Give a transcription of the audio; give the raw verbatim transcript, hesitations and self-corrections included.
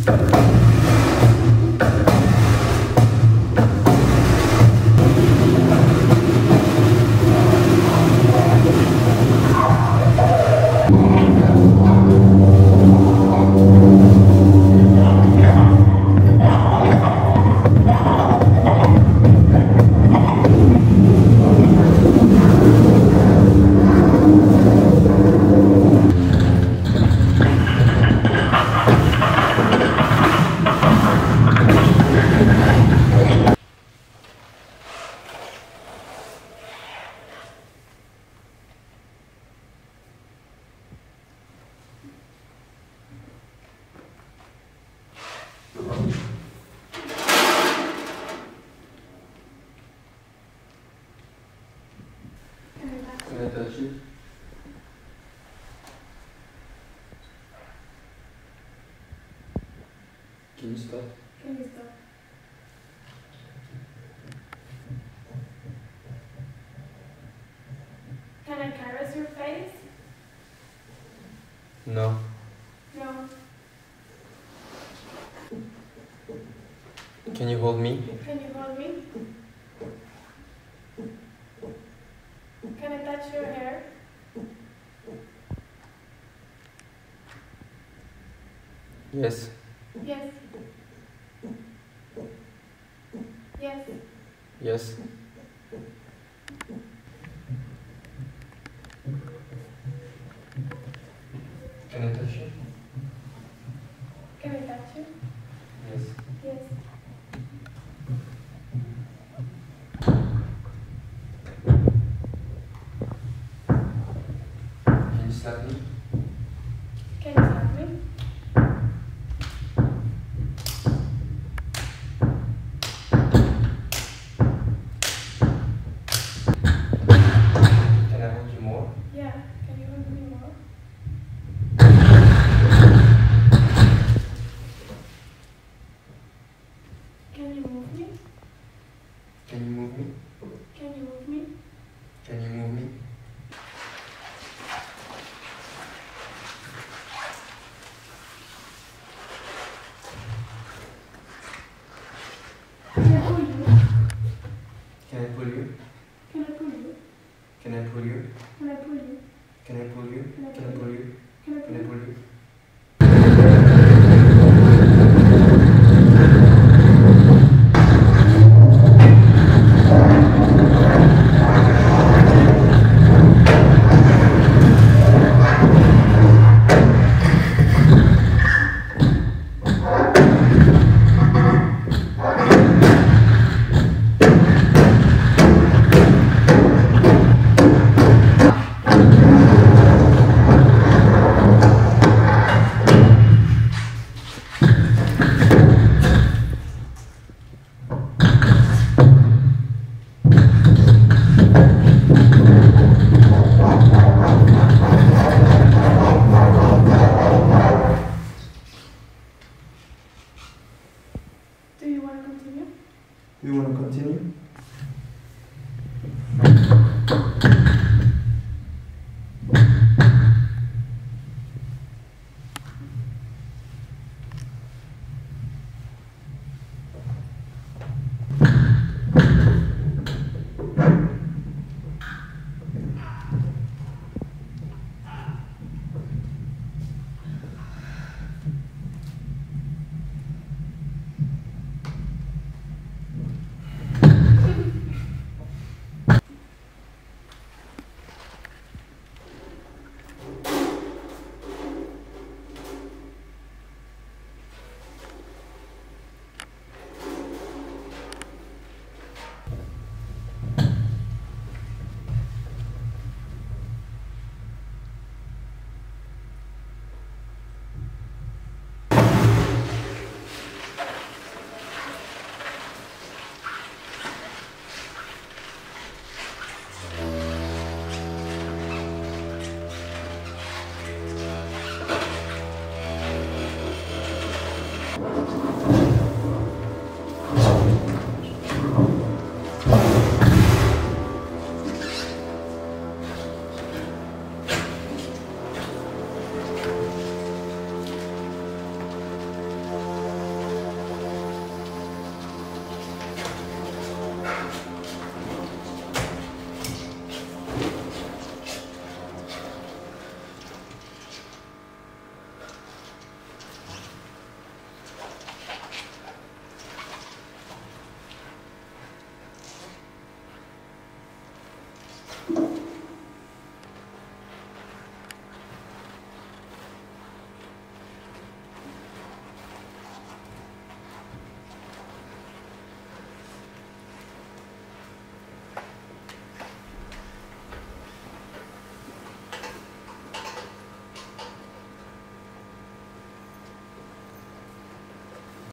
Can I touch you? Can you stop? Can you stop? Can I caress your face? No. No. Can you hold me? Can you hold me? Can I touch your hair? Yes. Yes. Yes. Yes. Can I touch you? Can I touch you? Yes. Yes. Can you slap me? Can you slap me? Can I hold you more? Yeah. Can you hold me more? you.